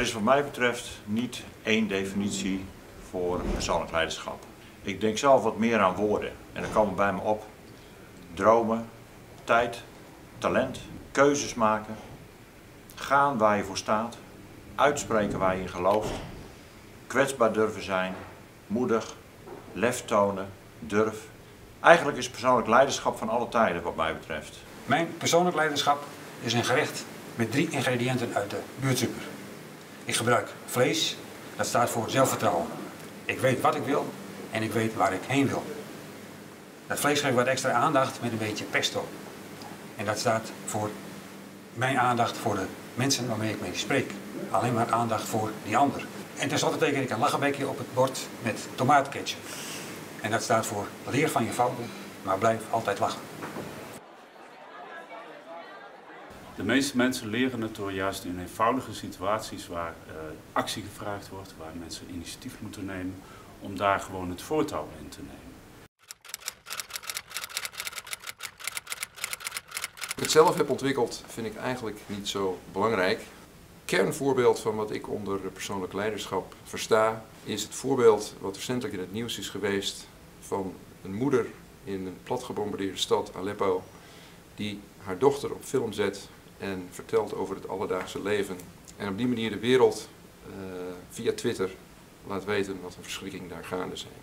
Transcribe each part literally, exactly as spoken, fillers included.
is wat mij betreft niet één definitie voor persoonlijk leiderschap. Ik denk zelf wat meer aan woorden en dan komen bij me op dromen, tijd, talent, keuzes maken, gaan waar je voor staat, uitspreken waar je in gelooft, kwetsbaar durven zijn, moedig, lef tonen, durf. Eigenlijk is persoonlijk leiderschap van alle tijden wat mij betreft. Mijn persoonlijk leiderschap is een gerecht met drie ingrediënten uit de buurtsuper. Ik gebruik vlees, dat staat voor zelfvertrouwen. Ik weet wat ik wil en ik weet waar ik heen wil. Dat vlees geeft wat extra aandacht met een beetje pesto. En dat staat voor mijn aandacht voor de mensen waarmee ik mee spreek. Alleen maar aandacht voor die ander. En tenslotte teken ik een lachenbekje op het bord met tomaatketchup. En dat staat voor leer van je fouten, maar blijf altijd lachen. De meeste mensen leren het door juist in eenvoudige situaties waar uh, actie gevraagd wordt, waar mensen initiatief moeten nemen, om daar gewoon het voortouw in te nemen. Ik het zelf heb ontwikkeld vind ik eigenlijk niet zo belangrijk. Kernvoorbeeld van wat ik onder persoonlijk leiderschap versta is het voorbeeld wat recentelijk in het nieuws is geweest van een moeder in een platgebombardeerde stad Aleppo die haar dochter op film zet en vertelt over het alledaagse leven en op die manier de wereld uh, via Twitter laat weten wat een verschrikking daar gaande zijn.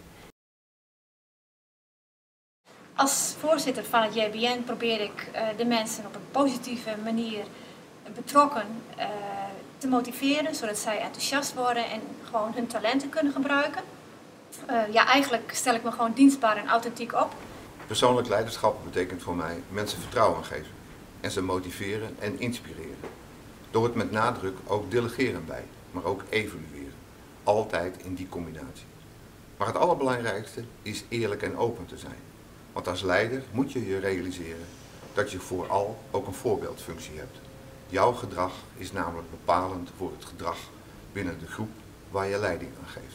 Als voorzitter van het J B N probeer ik uh, de mensen op een positieve manier betrokken uh, te motiveren, zodat zij enthousiast worden en gewoon hun talenten kunnen gebruiken. Uh, ja, eigenlijk stel ik me gewoon dienstbaar en authentiek op. Persoonlijk leiderschap betekent voor mij mensen vertrouwen geven en ze motiveren en inspireren. Door het met nadruk ook delegeren bij, maar ook evalueren. Altijd in die combinatie. Maar het allerbelangrijkste is eerlijk en open te zijn. Want als leider moet je je realiseren dat je vooral ook een voorbeeldfunctie hebt. Jouw gedrag is namelijk bepalend voor het gedrag binnen de groep waar je leiding aan geeft.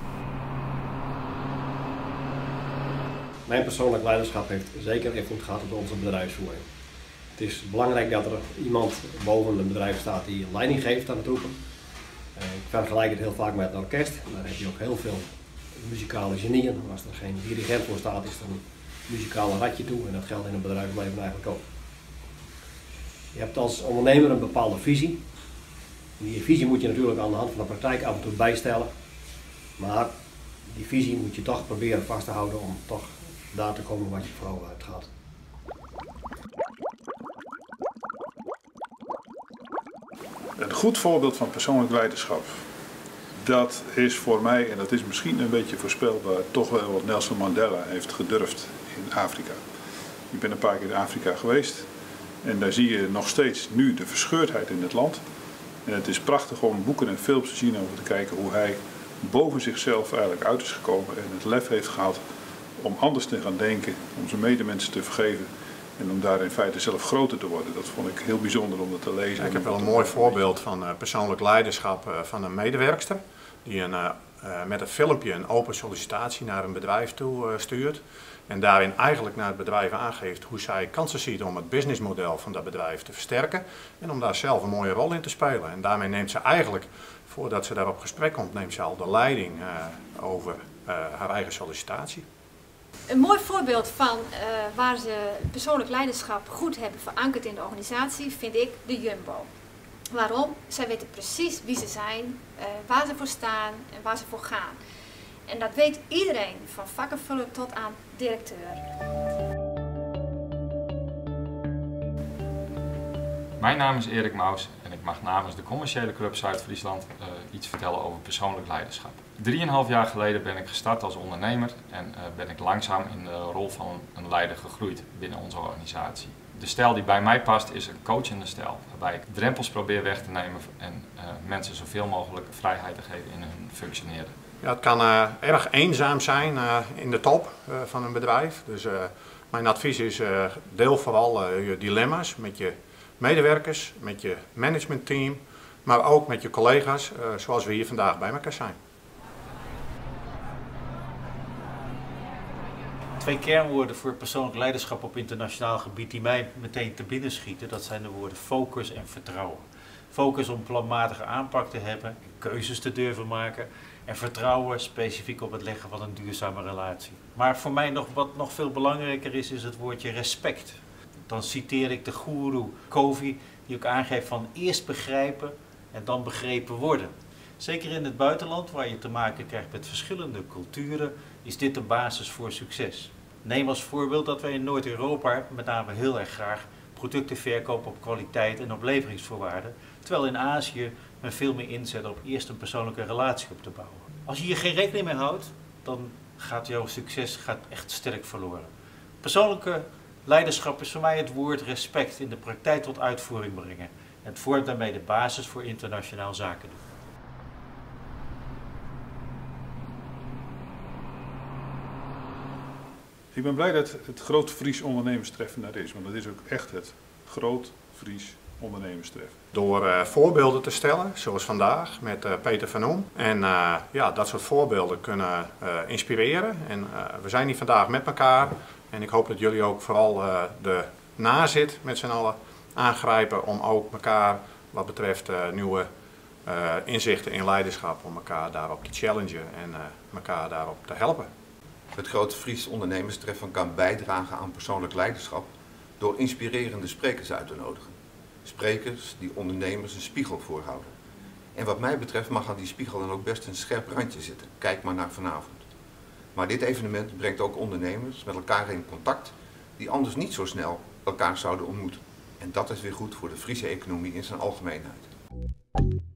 Mijn persoonlijk leiderschap heeft zeker invloed gehad op onze bedrijfsvoering. Het is belangrijk dat er iemand boven een bedrijf staat die leiding geeft aan het roepen. Ik vergelijk het heel vaak met een orkest. Daar heb je ook heel veel muzikale genieën. Als er geen dirigent voor staat, is er een muzikale ratje toe en dat geldt in het bedrijfsleven eigenlijk ook. Je hebt als ondernemer een bepaalde visie. Die visie moet je natuurlijk aan de hand van de praktijk af en toe bijstellen. Maar die visie moet je toch proberen vast te houden om toch daar te komen wat je vooral uit gaat. Een goed voorbeeld van persoonlijk leiderschap, dat is voor mij, en dat is misschien een beetje voorspelbaar, toch wel wat Nelson Mandela heeft gedurfd in Afrika. Ik ben een paar keer in Afrika geweest en daar zie je nog steeds nu de verscheurdheid in het land. En het is prachtig om boeken en films te zien over te kijken hoe hij boven zichzelf eigenlijk uit is gekomen en het lef heeft gehad om anders te gaan denken, om zijn medemensen te vergeven en om daar in feite zelf groter te worden. Dat vond ik heel bijzonder om dat te lezen. Ja, ik heb wel een mooi voorbeeld van uh, persoonlijk leiderschap uh, van een medewerkster die een, uh, uh, met een filmpje een open sollicitatie naar een bedrijf toe uh, stuurt en daarin eigenlijk naar het bedrijf aangeeft hoe zij kansen ziet om het businessmodel van dat bedrijf te versterken en om daar zelf een mooie rol in te spelen. En daarmee neemt ze eigenlijk, voordat ze daar op gesprek komt, neemt ze al de leiding uh, over uh, haar eigen sollicitatie. Een mooi voorbeeld van uh, waar ze persoonlijk leiderschap goed hebben verankerd in de organisatie vind ik de Jumbo. Waarom? Zij weten precies wie ze zijn, uh, waar ze voor staan en waar ze voor gaan. En dat weet iedereen, van vakkenvuller tot aan directeur. Mijn naam is Erik Maus en ik mag namens de commerciële club Zuid-Friesland uh, iets vertellen over persoonlijk leiderschap. Drieënhalf jaar geleden ben ik gestart als ondernemer en uh, ben ik langzaam in de rol van een leider gegroeid binnen onze organisatie. De stijl die bij mij past is een coachende stijl, waarbij ik drempels probeer weg te nemen en uh, mensen zoveel mogelijk vrijheid te geven in hun functioneren. Ja, het kan uh, erg eenzaam zijn uh, in de top uh, van een bedrijf. Dus uh, mijn advies is uh, deel vooral uh, je dilemma's met je medewerkers, met je managementteam, maar ook met je collega's uh, zoals we hier vandaag bij elkaar zijn. Het Twee kernwoorden voor persoonlijk leiderschap op internationaal gebied die mij meteen te binnen schieten, dat zijn de woorden focus en vertrouwen. Focus om planmatige aanpak te hebben, keuzes te durven maken en vertrouwen specifiek op het leggen van een duurzame relatie. Maar voor mij nog, wat nog veel belangrijker is, is het woordje respect. Dan citeer ik de goeroe Covey, die ook aangeeft van eerst begrijpen en dan begrepen worden. Zeker in het buitenland, waar je te maken krijgt met verschillende culturen, is dit de basis voor succes. Neem als voorbeeld dat wij in Noord-Europa met name heel erg graag producten verkopen op kwaliteit en op leveringsvoorwaarden, terwijl in Azië men veel meer inzet op eerst een persoonlijke relatie op te bouwen. Als je hier geen rekening mee houdt, dan gaat jouw succes gaat echt sterk verloren. Persoonlijke leiderschap is voor mij het woord respect in de praktijk tot uitvoering brengen. En het vormt daarmee de basis voor internationaal zaken doen. Ik ben blij dat het Groot Fries Ondernemerstreffen er is, want dat is ook echt het Groot Fries Ondernemerstreffen. Door uh, voorbeelden te stellen, zoals vandaag met uh, Peter van Oem. En uh, ja, dat soort voorbeelden kunnen uh, inspireren. En uh, we zijn hier vandaag met elkaar. En ik hoop dat jullie ook vooral uh, de nazit met z'n allen aangrijpen om ook elkaar wat betreft uh, nieuwe uh, inzichten in leiderschap, om elkaar daarop te challengen en uh, elkaar daarop te helpen. Het Grote Fries Ondernemerstreffen kan bijdragen aan persoonlijk leiderschap door inspirerende sprekers uit te nodigen. Sprekers die ondernemers een spiegel voorhouden. En wat mij betreft mag aan die spiegel dan ook best een scherp randje zitten. Kijk maar naar vanavond. Maar dit evenement brengt ook ondernemers met elkaar in contact die anders niet zo snel elkaar zouden ontmoeten. En dat is weer goed voor de Friese economie in zijn algemeenheid.